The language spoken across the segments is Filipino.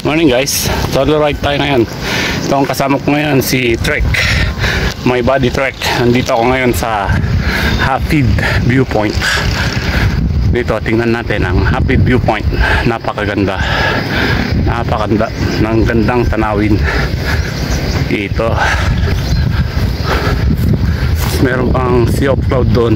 Morning guys, solo ride tayo ngayon. Ito ang kasama ko ngayon, si Trek, my body Trek. Nandito ako ngayon sa Hapid Viewpoint. Dito tingnan natin ang Hapid Viewpoint. Napakaganda, napakaganda ng gandang tanawin dito. Meron pang sea of cloud doon.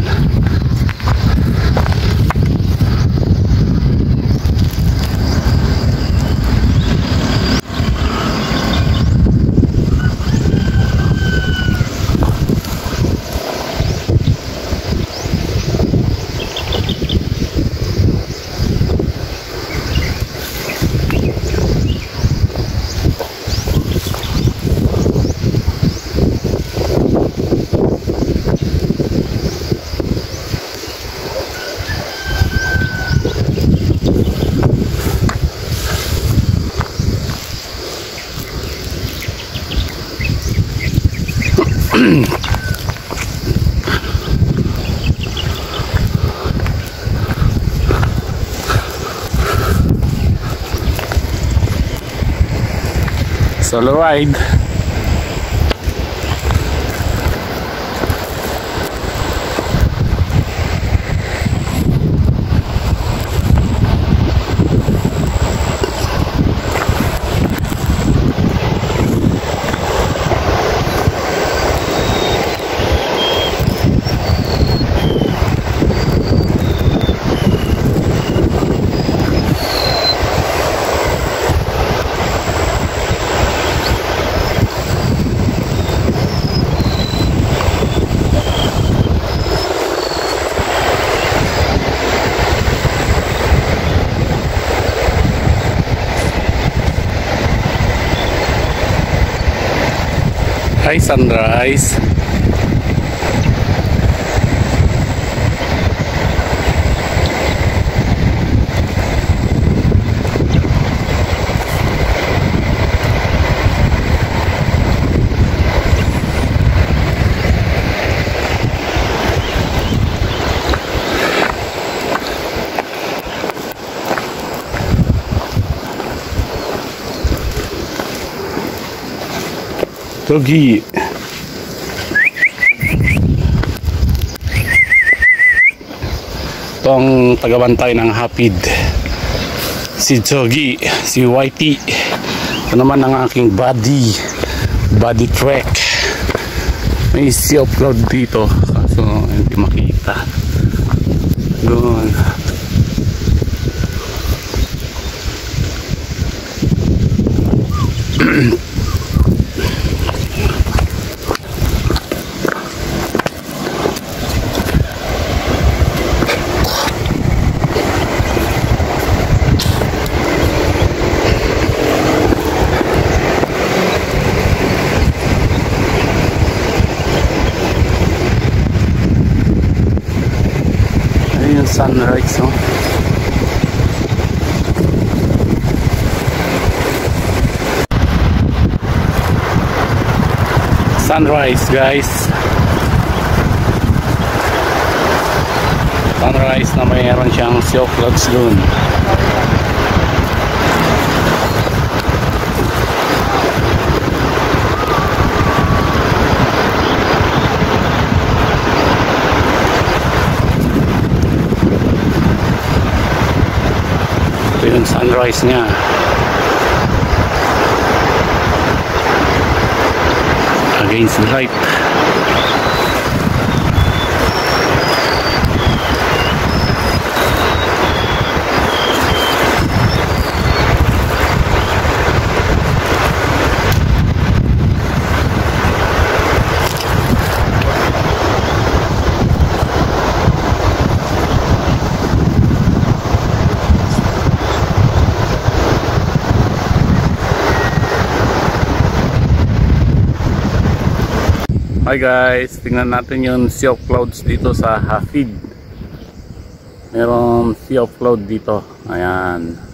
Solo ride. Hi, sunrise. Jogi. Itong tagabantay ng Hapid, si Jogi, si Whitey. Ito naman ang aking body Trek. May sea of cloud dito, so hindi makita doon. Sunrise, no? Sunrise, guys. Sunrise na mayroon siyang sea of clouds doon. Ito yung sunrise niya. Against the light. Hi guys, tingnan natin yung sea of clouds dito sa Hapid. Meron sea of cloud dito. Ayan.